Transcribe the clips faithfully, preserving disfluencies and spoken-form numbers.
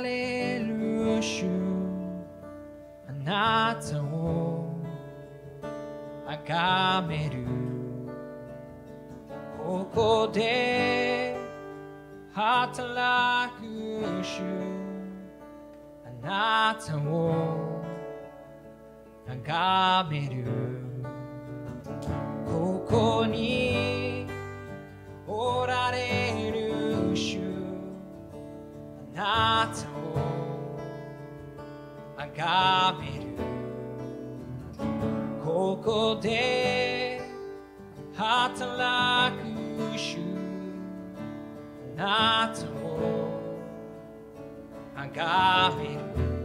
れる主、あなたを崇める。ここで働く主、あなたを崇める。ここにおられる主、あなたを崇める。ここで働く主、あなたを崇める。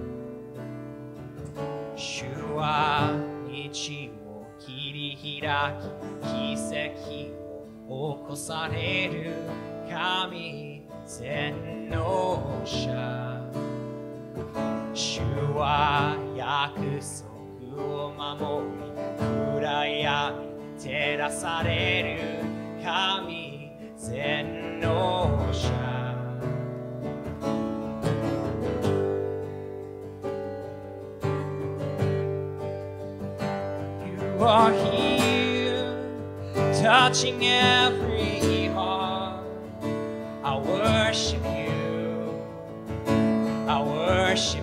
主は道を切り開き、奇跡を起こされる神全能者。主は約束を守り、暗闇照らされる神全能者。You are here, touching every heart. I worship you, I worship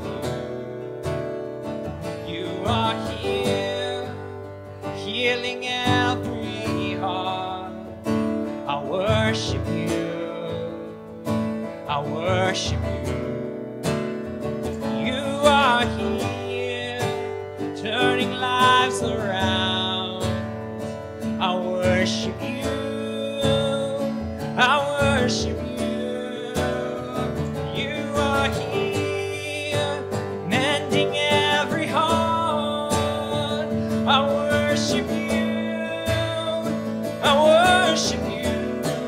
you. You are here, healing every heart. I worship you, I worship you. You are here, turning lives around. I worship you, I worship you. You are here, mending every heart. I worship you, I worship you.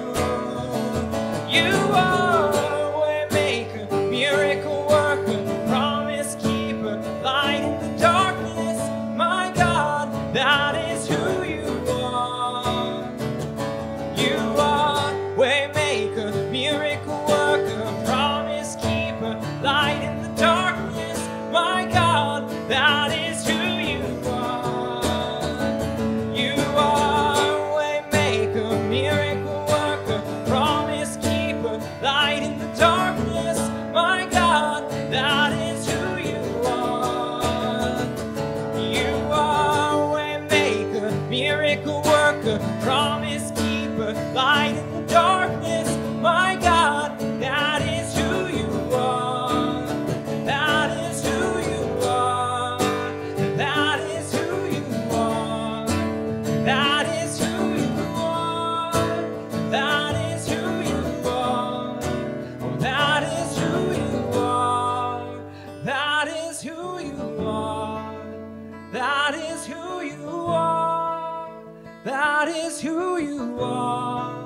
You are a way maker, miracle worker, promise keeper, light in the darkness. My God, that is who you are. You are way maker, miracle worker, promise keeper, light in the darkness. My God, that is who you are. You are way maker, miracle worker, promise keeper, light in the darkness. My God, that is who you are. You are way maker, miracle worker, promise keeper, light in the darkness. My God, that is who you are. That is who you are. That is who you are. That is who you are. That is who you are. Oh, that is who you are. That is who you are. That is who you are. That is who you are.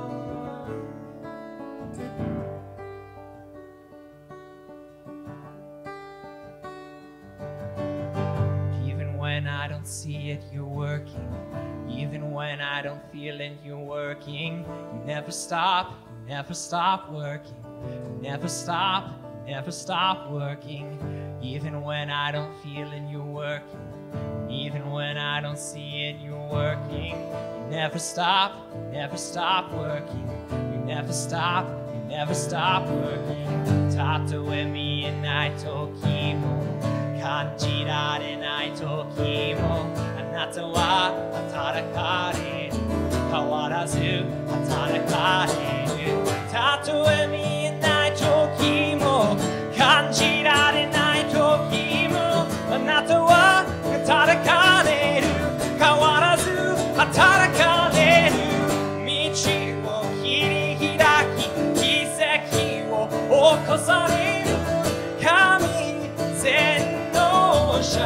Even when I don't see it, you're working. Even when I don't feel it, you're working. You never stop, you never stop working. You never stop, you never stop working. Even when I don't feel it, you're working. Even when I don't see it, you're working. You never stop, you never stop working. You never stop, you never stop working. たとえ見えない時も感じられない時もあなたは働かれる。変わらず働かれる。たとえ見えない時も感じられない時もあなたは働かれる。変わらず働かれる。道を切り開き奇跡を起こされる神全能者。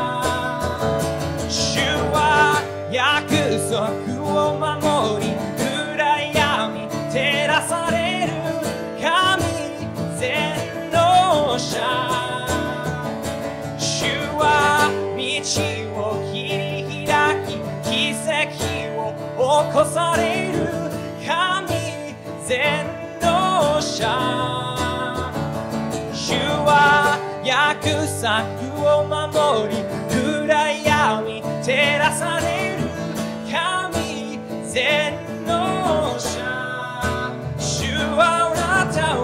主は約束を守り暗闇照らされる神全能者。主は道を切り開き奇跡を起こされる神全能者。主はく策を守り暗闇照らされる神全能者主はあなたを